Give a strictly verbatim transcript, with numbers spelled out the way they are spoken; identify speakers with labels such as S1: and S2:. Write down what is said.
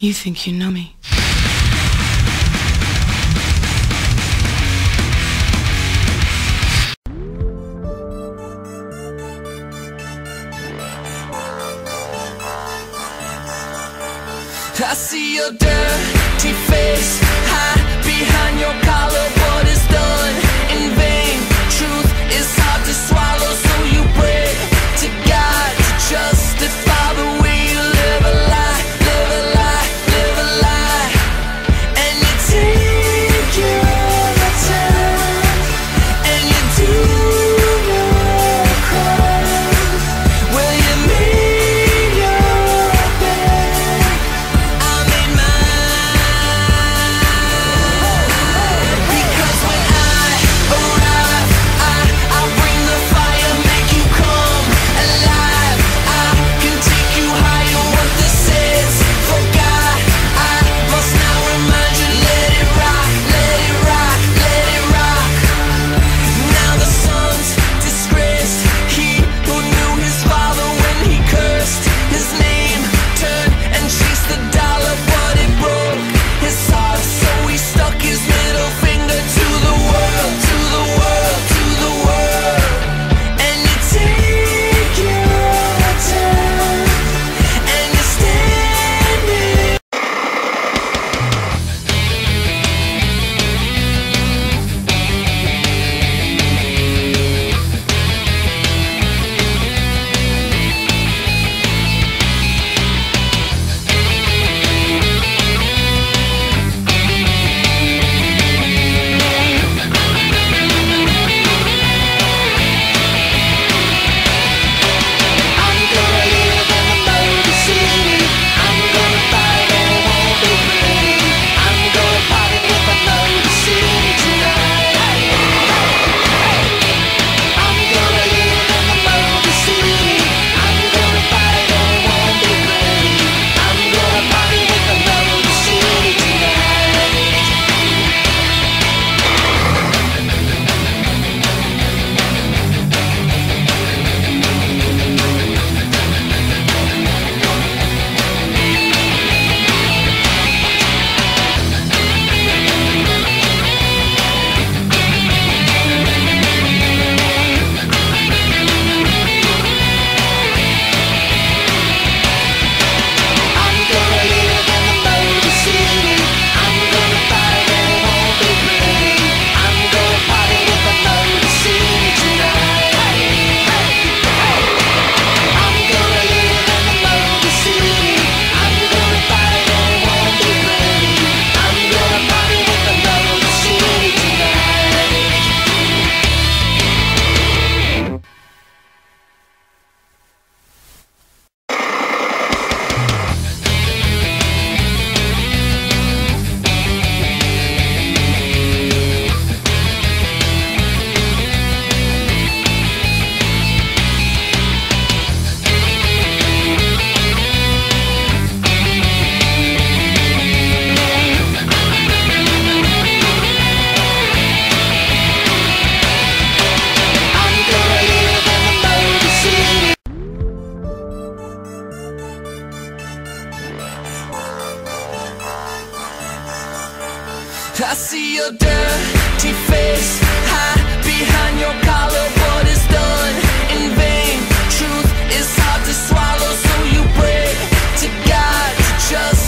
S1: You think you know me.
S2: I see your dirty face, hide behind your collar. What is done in vain? Truth is hard to swallow, so you pray to God to justify the way you live a lie, live a lie, live a lie. And you take your time, and you do your crime. Will you make your bed? I made mine. Because when I arrive, I, I bring the fire, make you come alive. I can take you higher, what this is. Forgot, I must now remind you. Let it rock, let it rock, let it rock. Now the son's disgraced, he who knew his father when he cursed his name, turned and chased the dollar, but it broke his heart. So he stuck his middle finger to the world, to the world, to the world. And you take your time, and you stand it. I'm gonna live in the Motor City. I'm gonna fight and it won't be pretty. I'm gonna party with the Motor City tonight. I'm gonna live in the Motor City. I'm gonna fight and it won't be pretty. I'm gonna party with the Motor City tonight. I'm gonna live in the Motor City. I'm gonna fight and it won't be pretty. I'm gonna party with the Motor City tonight. I'm gonna live in the Motor City. I'm gonna fight and it won't be pretty. I'm gonna party with the Motor City tonight. I'm gonna live in the Motor City. I see your dirty face, hide behind your collar. What is done in vain? Truth is hard to swallow, so you pray to God to just